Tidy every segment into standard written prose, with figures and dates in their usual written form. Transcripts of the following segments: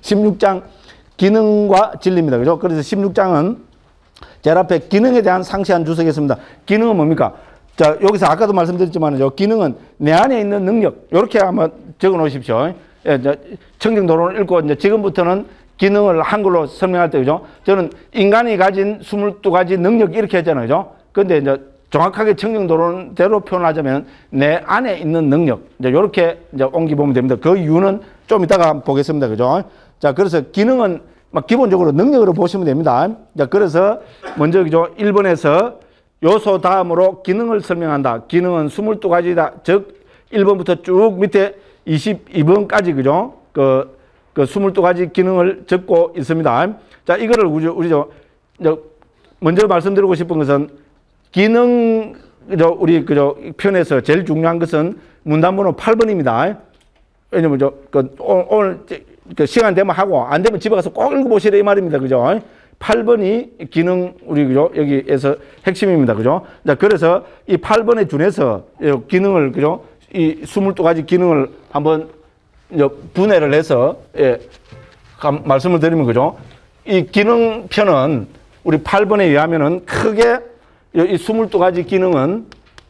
16장 기능과 진리입니다. 그죠? 그래서 16장은 제일 앞에 기능에 대한 상세한 주석이 있습니다. 기능은 뭡니까? 자, 여기서 아까도 말씀드렸지만요. 기능은 내 안에 있는 능력. 이렇게 한번 적어 놓으십시오. 예, 청정도론을 읽고 이제 지금부터는 기능을 한글로 설명할 때, 그죠? 저는 인간이 가진 22가지 능력 이렇게 했잖아요. 그죠? 근데 이제 정확하게 청정도론대로 표현하자면 내 안에 있는 능력. 이제 이렇게 이제 옮겨보면 됩니다. 그 이유는 좀 이따가 보겠습니다. 그죠? 자, 그래서 기능은 막 기본적으로 능력으로 보시면 됩니다. 자, 그래서 먼저 그죠? 1번에서 요소 다음으로 기능을 설명한다. 기능은 22가지다. 즉, 1번부터 쭉 밑에 22번까지, 그죠? 그 22가지 기능을 적고 있습니다. 자, 이거를 우리 먼저 말씀드리고 싶은 것은 기능, 우리 편에서 제일 중요한 것은 문단번호 8번입니다. 왜냐면 오늘 시간 되면 하고 안 되면 집에 가서 꼭 읽어보시라 이 말입니다. 그죠? 8번이 기능, 그죠? 여기에서 핵심입니다. 그죠? 자, 그래서 이 8번에 준해서 기능을, 그죠? 이 22가지 기능을 한번 분해를 해서, 예, 말씀을 드리면, 그죠? 이 기능편은 우리 8번에 의하면은 크게 이 22가지 기능은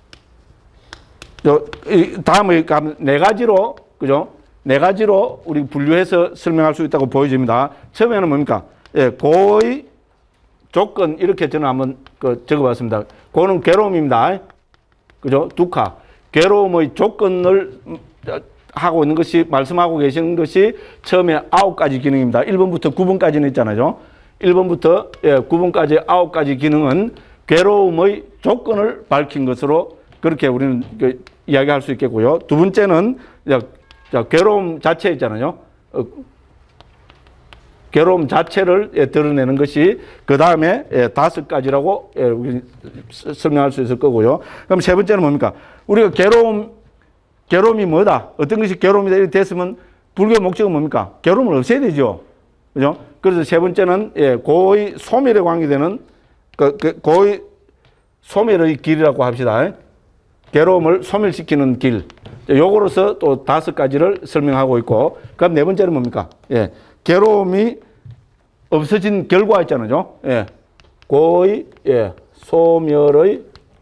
다음에 네 가지로, 그죠? 네 가지로 우리 분류해서 설명할 수 있다고 보여집니다. 처음에는 뭡니까? 예, 고의 조건, 이렇게 저는 한번 적어봤습니다. 고는 괴로움입니다. 그죠? 두카. 괴로움의 조건을 하고 있는 것이, 말씀하고 계시는 것이 처음에 9가지 기능입니다. 1번부터 9번까지는 있잖아요. 1번부터 9번까지 9가지 기능은 괴로움의 조건을 밝힌 것으로 그렇게 우리는 이야기할 수 있겠고요. 두 번째는 괴로움 자체 있잖아요. 괴로움 자체를 드러내는 것이 그 다음에 5가지라고 설명할 수 있을 거고요. 그럼 세 번째는 뭡니까? 우리가 괴로움이 뭐다? 어떤 것이 괴로움이다? 이렇게 됐으면 불교의 목적은 뭡니까? 괴로움을 없애야 되죠. 그죠? 그래서 세 번째는 고의 소멸에 관계되는 고의 소멸의 길이라고 합시다. 괴로움을 소멸시키는 길. 요거로서 또 5가지를 설명하고 있고, 그럼 네 번째는 뭡니까? 예. 괴로움이 없어진 결과 있잖아요. 예. 고의, 소멸의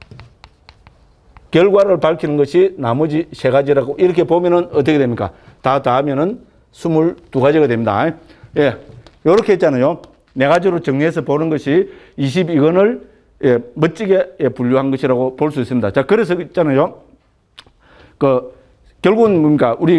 결과를 밝히는 것이 나머지 3가지라고 이렇게 보면은 어떻게 됩니까? 다 하면은 22가지가 됩니다. 예. 요렇게 했잖아요. 4가지로 정리해서 보는 것이 22권을 멋지게 분류한 것이라고 볼 수 있습니다. 자, 그래서 있잖아요. 결국은 뭡니까? 우리,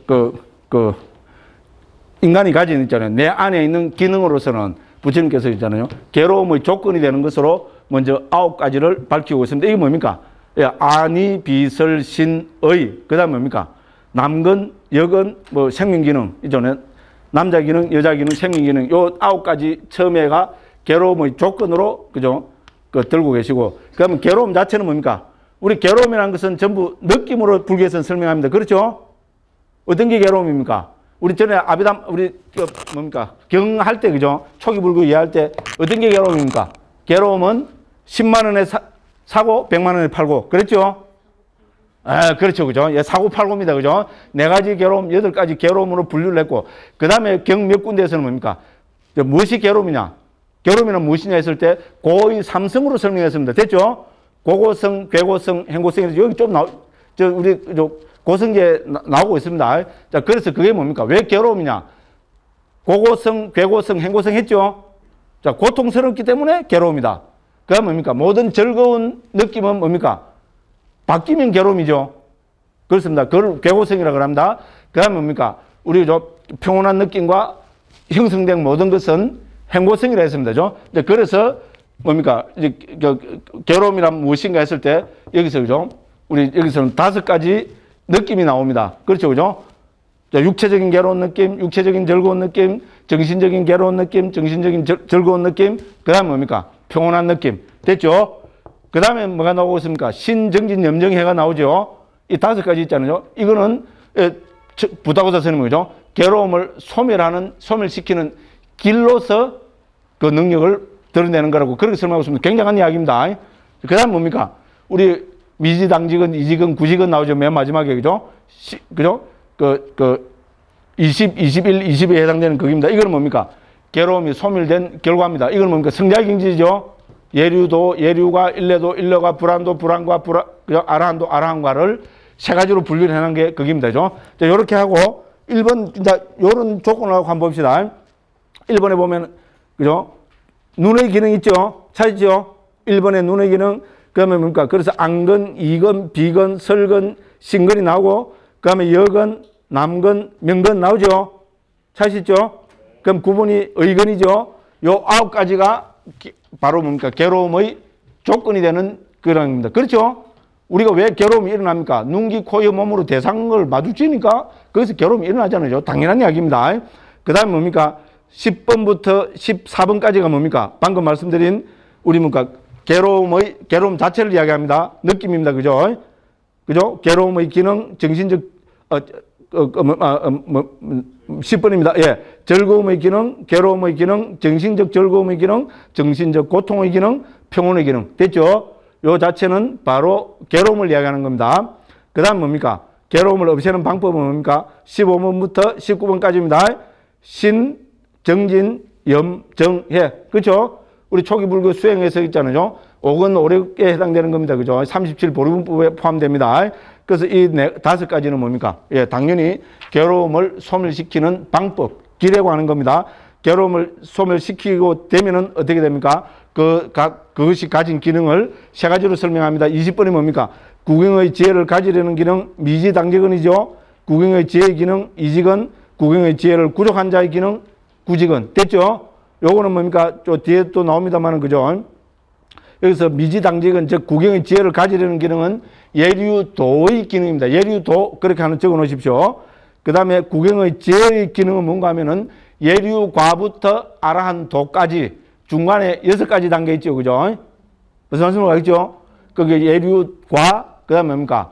인간이 가진 있잖아요. 내 안에 있는 기능으로서는 부처님께서 있잖아요. 괴로움의 조건이 되는 것으로 먼저 9가지를 밝히고 있습니다. 이게 뭡니까? 아니, 비설, 신의. 그 다음 뭡니까? 남건, 여건, 생명기능. 이전에 남자 기능, 여자 기능, 생명기능. 요 9가지 처음에가 괴로움의 조건으로, 그죠? 들고 계시고. 그러면 괴로움 자체는 뭡니까? 우리 괴로움이라는 것은 전부 느낌으로 불교에서는 설명합니다. 그렇죠? 어떤 게 괴로움입니까? 우리 전에 뭡니까? 경할 때, 그죠? 초기 불교 이해할 때 어떤 게 괴로움입니까? 괴로움은 10만 원에 사고 100만 원에 팔고. 그랬죠? 그렇죠. 그죠? 사고 팔고입니다. 그죠? 4가지 괴로움, 8가지 괴로움으로 분류를 했고, 그 다음에 경 몇 군데에서는 뭡니까? 무엇이 괴로움이냐? 괴로움이란 무엇이냐 했을 때 고의 3성으로 설명했습니다. 됐죠? 고고성, 괴고성, 행고성. 여기 좀 우리 고성계 나오고 있습니다. 자, 그래서 그게 뭡니까? 왜 괴로움이냐? 고고성, 괴고성, 행고성 했죠? 자, 고통스럽기 때문에 괴로움이다. 그게 뭡니까? 모든 즐거운 느낌은 뭡니까? 바뀌면 괴로움이죠. 그렇습니다. 그걸 괴고성이라고 합니다. 그 다음에 뭡니까? 우리 평온한 느낌과 형성된 모든 것은 행고성이라 했습니다. 그래서 뭡니까? 괴로움이란 무엇인가 했을 때 여기서, 그죠? 우리 여기서는 5가지 느낌이 나옵니다. 그렇죠, 그죠? 자, 육체적인 괴로운 느낌, 육체적인 즐거운 느낌, 정신적인 괴로운 느낌, 정신적인 즐거운 느낌, 그 다음에 뭡니까? 평온한 느낌. 됐죠? 그 다음에 뭐가 나오고 있습니까? 신정진 염정해가 나오죠? 이 5가지 있잖아요. 이거는 부다고사 스님이죠. 괴로움을 소멸시키는 길로서 그 능력을 드러내는 거라고 그렇게 설명하고 있습니다. 굉장한 이야기입니다. 그 다음 뭡니까? 우리 미지당직은, 이직은, 구직은 나오죠. 맨 마지막에, 그죠? 그죠? 20, 21, 20에 해당되는 극입니다. 이거는 뭡니까? 괴로움이 소멸된 결과입니다. 이건 뭡니까? 성자의 경지죠. 예류도, 예류가, 일례도, 일례가, 불안도, 불안과, 아라한도, 아라한과를 세 가지로 분류를 해놓은 게 극입니다. 자, 요렇게 하고 1번, 자, 요런 조건을 하고 한번 봅시다. 1번에 보면, 그죠? 눈의 기능 있죠? 찾죠? 1번에 눈의 기능, 그 다음에 뭡니까? 그래서 안근, 이근, 비근, 설근, 신근이 나오고, 그 다음에 여근, 남근, 명근 나오죠? 찾으시죠? 그럼 9번이 의근이죠? 요 9가지가 바로 뭡니까? 괴로움의 조건이 되는 그런 겁니다. 그렇죠? 우리가 왜 괴로움이 일어납니까? 눈, 귀, 코, 혀, 몸으로 대상을 마주치니까 거기서 괴로움이 일어나잖아요. 당연한 이야기입니다. 그 다음에 뭡니까? 10번부터 14번까지가 뭡니까? 방금 말씀드린 우리 뭡니까? 괴로움 자체를 이야기합니다. 느낌입니다. 그죠? 그죠? 괴로움의 기능, 정신적, 10번입니다. 예. 즐거움의 기능, 괴로움의 기능, 정신적 즐거움의 기능, 정신적 고통의 기능, 평온의 기능. 됐죠? 요 자체는 바로 괴로움을 이야기하는 겁니다. 그 다음 뭡니까? 괴로움을 없애는 방법은 뭡니까? 15번부터 19번까지입니다. 신, 정진, 염, 정, 해. 그렇죠? 우리 초기 불교 수행에서 있잖아요. 5근 5력에 해당되는 겁니다. 그죠? 37 보리분법에 포함됩니다. 그래서 이 5가지는 뭡니까? 예, 당연히 괴로움을 소멸시키는 방법, 기례고 하는 겁니다. 괴로움을 소멸시키고 되면은 어떻게 됩니까? 그것이 가진 기능을 세 가지로 설명합니다. 20번이 뭡니까? 구경의 지혜를 가지려는 기능, 미지당직은이죠. 구경의 지혜의 기능, 이직은, 구경의 지혜를 구족한 자의 기능, 구직은. 됐죠? 요거는 뭡니까? 저 뒤에 또 나옵니다만은, 그죠? 여기서 미지당직은, 즉, 구경의 지혜를 가지려는 기능은 예류도의 기능입니다. 예류도, 그렇게 하나 적어 놓으십시오. 그 다음에 구경의 지혜의 기능은 뭔가 하면은 예류과부터 아라한도까지 중간에 6가지 단계 있죠. 그죠? 무슨 말씀을 하겠죠? 그게 예류과, 그 다음에 뭡니까?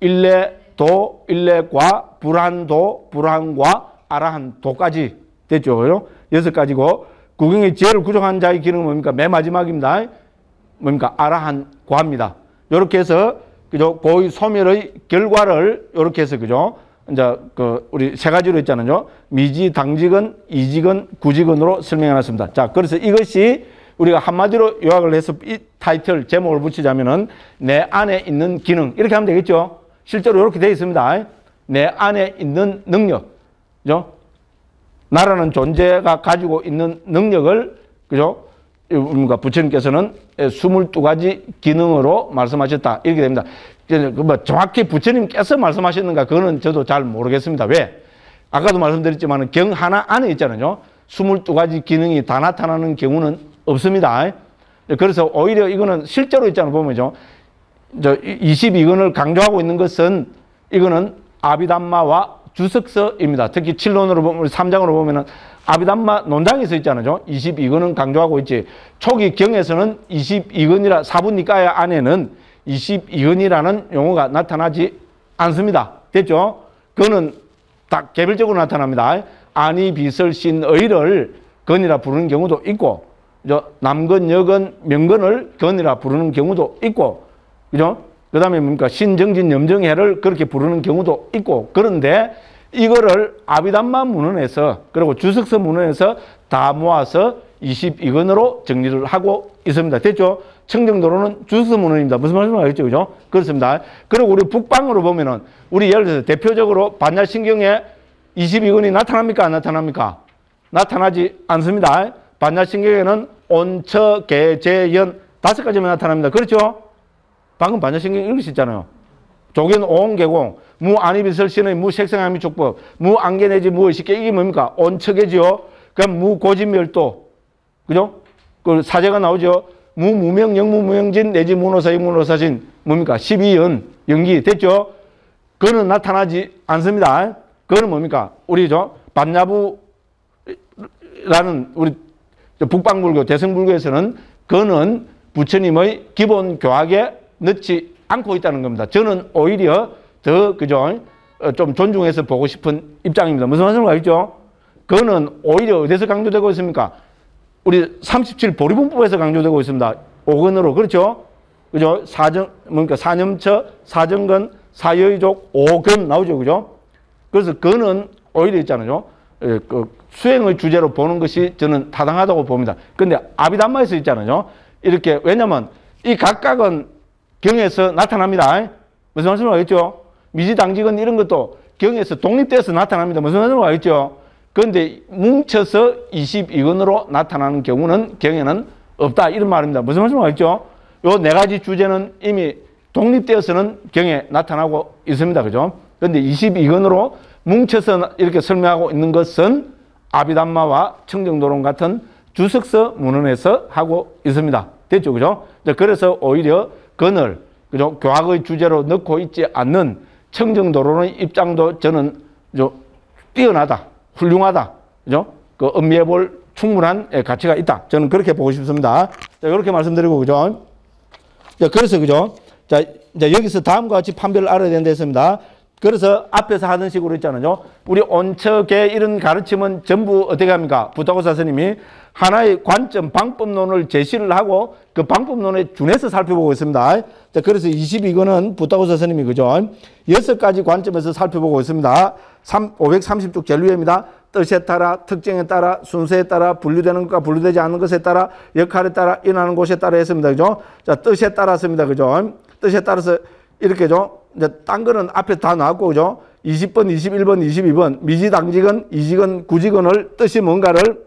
일례도, 일례과, 불한도, 불한과, 아라한도까지 됐죠. 그죠? 6가지고, 구경의 지혜를 구족한 자의 기능은 뭡니까? 맨 마지막입니다. 뭡니까? 아라한과입니다. 요렇게 해서, 그죠? 고의 소멸의 결과를 요렇게 해서, 그죠? 이제, 우리 세 가지로 했잖아요. 미지, 당직은, 이직은, 구직은으로 설명해놨습니다. 자, 그래서 이것이 우리가 한마디로 요약을 해서 이 타이틀, 제목을 붙이자면은 내 안에 있는 기능. 이렇게 하면 되겠죠? 실제로 이렇게 되어 있습니다. 내 안에 있는 능력. 그죠? 나라는 존재가 가지고 있는 능력을, 그죠? 뭔가 부처님께서는 22가지 기능으로 말씀하셨다. 이렇게 됩니다. 뭐 정확히 부처님께서 말씀하셨는가 그거는 저도 잘 모르겠습니다. 왜? 아까도 말씀드렸지만 경 하나 안에 있잖아요. 22가지 기능이 다 나타나는 경우는 없습니다. 그래서 오히려 이거는 실제로 있잖아요. 보면요. 22권을 강조하고 있는 것은 이거는 아비담마와 주석서입니다. 특히 7논으로 보면 3장으로 보면은 아비담마 논장에 서 있잖아요. 22권은 강조하고 있지. 초기 경에서는 22권이라 사부니까야 안에는 22권이라는 용어가 나타나지 않습니다. 됐죠? 그거는 다 개별적으로 나타납니다. 아니, 비설, 신, 의를 건이라 부르는 경우도 있고, 남건, 여건, 명건을 건이라 부르는 경우도 있고, 그죠? 그 다음에 뭡니까? 신정진, 염정해를 그렇게 부르는 경우도 있고, 그런데 이거를 아비담마 문헌에서, 그리고 주석서 문헌에서 다 모아서 22권으로 정리를 하고 있습니다. 됐죠? 청정도로는 주석서 문헌입니다. 무슨 말씀을 하겠죠? 그죠? 그렇습니다. 그리고 우리 북방으로 보면은, 우리 예를 들어서 대표적으로 반야신경에 22권이 나타납니까? 안 나타납니까? 나타나지 않습니다. 반야신경에는 온처, 개, 재, 연 5가지만 나타납니다. 그렇죠? 방금 반야신경 읽으셨잖아요. 조견, 오온, 개공, 무, 안이비설신의 무, 색생함이 족법, 무, 안개 내지 무의식계, 이게 뭡니까? 온척이지요. 그럼 무, 고진멸도, 그죠? 그 사제가 나오죠. 무, 무명, 영무, 무명진, 내지 무노사, 영무노사신, 뭡니까? 12연, 연기, 됐죠? 그거는 나타나지 않습니다. 그거는 뭡니까? 우리, 반야부라는 우리 북방불교, 대승불교에서는 그거는 부처님의 기본 교학에 넣지 않고 있다는 겁니다. 저는 오히려 더, 그죠? 좀 존중해서 보고 싶은 입장입니다. 무슨 말씀을 하겠죠? 그거는 오히려 어디서 강조되고 있습니까? 우리 37 보리분법에서 강조되고 있습니다. 5권으로. 그렇죠? 그죠? 뭡니까? 사념처, 사정근, 사여의족, 5권 나오죠. 그죠? 그래서 그거는 오히려 있잖아요. 그 수행의 주제로 보는 것이 저는 타당하다고 봅니다. 근데 아비담마에서 있잖아요. 이렇게, 왜냐면 이 각각은 경에서 나타납니다. 무슨 말씀을 하겠죠? 미지당직은 이런 것도 경에서 독립돼서 나타납니다. 무슨 말씀을 하겠죠? 그런데 뭉쳐서 22권으로 나타나는 경우는 경에는 없다. 이런 말입니다. 무슨 말씀을 하겠죠? 요 네 가지 주제는 이미 독립되어서는 경에 나타나고 있습니다. 그죠? 그런데 22권으로 뭉쳐서 이렇게 설명하고 있는 것은 아비담마와 청정도론 같은 주석서 문헌에서 하고 있습니다. 됐죠? 그죠? 그래서 오히려 건을, 그죠? 교학의 주제로 넣고 있지 않는 청정도론의 입장도 저는 뛰어나다, 훌륭하다. 그죠? 그 음미해 볼 충분한 가치가 있다. 저는 그렇게 보고 싶습니다. 자, 이렇게 말씀드리고, 그죠? 자, 그래서, 그죠? 자, 이제 여기서 다음과 같이 판별을 알아야 된다 했습니다. 그래서 앞에서 하던 식으로 있잖아요. 우리 온척의 이런 가르침은 전부 어떻게 합니까? 부타고사 스님이 하나의 관점, 방법론을 제시를 하고 그 방법론에 준해서 살펴보고 있습니다. 자, 그래서 22권은 부타고사 스님이, 그죠? 6가지 관점에서 살펴보고 있습니다. 530쪽 제일 위입니다. 뜻에 따라, 특징에 따라, 순서에 따라, 분류되는 것과 분류되지 않는 것에 따라, 역할에 따라, 일어나는 곳에 따라 했습니다. 그죠? 자, 뜻에 따랐습니다. 그죠? 뜻에 따라서 이렇게죠. 이제 딴 거는 앞에 다 나왔고, 그죠? 20번, 21번, 22번, 미지당직은, 이직은, 구직은을 뜻이 뭔가를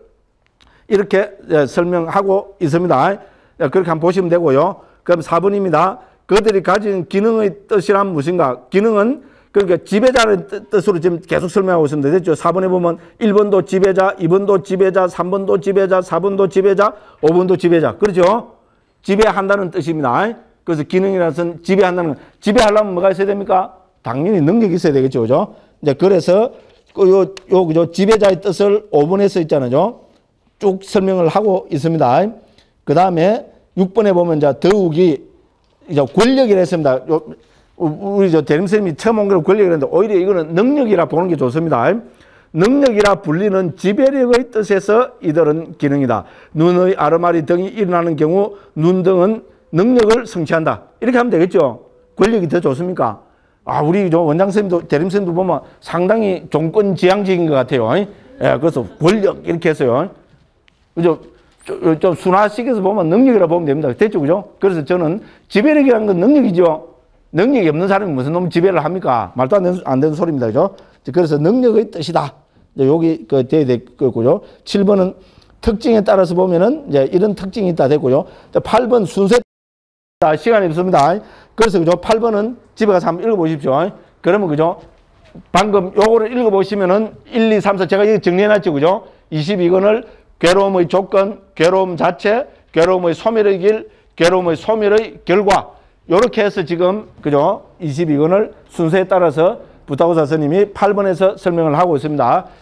이렇게 설명하고 있습니다. 그렇게 한번 보시면 되고요. 그럼 4번입니다. 그들이 가진 기능의 뜻이란 무엇인가? 기능은 그러니까 지배자의 뜻으로 지금 계속 설명하고 있습니다. 됐죠? 4번에 보면 1번도 지배자, 2번도 지배자, 3번도 지배자, 4번도 지배자, 5번도 지배자. 그렇죠? 지배한다는 뜻입니다. 그래서 기능이라서는 지배한다는 건, 지배하려면 뭐가 있어야 됩니까? 당연히 능력이 있어야 되겠죠. 그죠? 이제 그래서 그죠? 지배자의 뜻을 5번에 써 있잖아요. 쭉 설명을 하고 있습니다. 그 다음에 6번에 보면 이제 더욱이 이제 권력이라 했습니다. 우리 대림스님이 처음 온 걸 권력이라 했는데 오히려 이거는 능력이라 보는 게 좋습니다. 능력이라 불리는 지배력의 뜻에서 이들은 기능이다. 눈의 아르마리 등이 일어나는 경우 눈 등은 능력을 성취한다. 이렇게 하면 되겠죠. 권력이 더 좋습니까? 우리 원장선생님도 대림선생님도 보면 상당히 종권지향적인 것 같아요. 예, 그래서 권력 이렇게 해서요. 그죠? 좀 순화식에서 보면 능력이라 보면 됩니다. 됐죠? 그죠? 그래서 저는 지배력이라는 건 능력이죠. 능력이 없는 사람이 무슨 놈 지배를 합니까? 말도 안 되는 소리입니다. 그죠? 그래서 능력의 뜻이다. 여기 돼야 될 거고요. 7번은 특징에 따라서 보면은 이제 이런 특징이 있다 되고요. 8번 순서 시간이 없습니다. 그래서 그죠? 8번은 집에 가서 한번 읽어보십시오. 그러면 그죠? 방금 요거를 읽어보시면은 1, 2, 3, 4 제가 여기 정리해놨죠. 그죠? 22권을 괴로움의 조건, 괴로움 자체, 괴로움의 소멸의 길, 괴로움의 소멸의 결과. 요렇게 해서 지금, 그죠? 22권을 순서에 따라서 부타고사 스님이 8번에서 설명을 하고 있습니다.